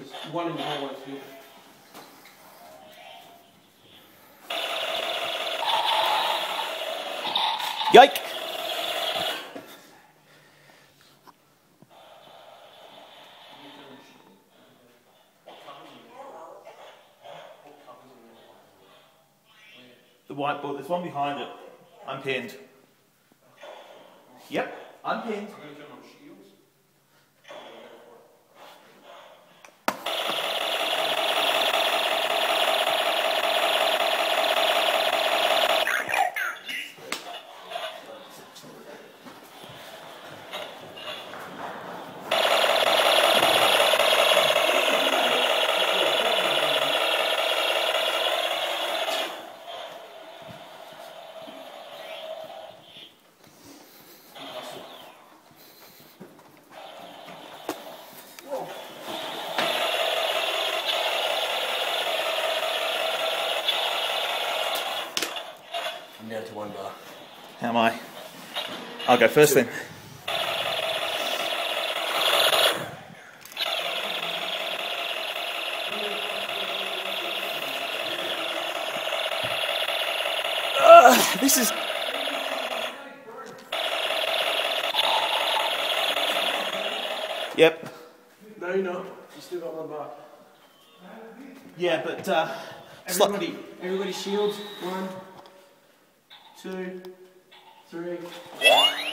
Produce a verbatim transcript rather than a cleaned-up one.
There's one in the hallway too. Yike! The whiteboard, there's one behind it. I'm pinned. Yep, I'm pinned. I'm going to turn on shields. I'm down to one bar. How am I? I'll go first then. Uh, this is... Yep. No, you're not. You still got one bar. Yeah, but... Uh, Everybody, everybody shields. One, two, three.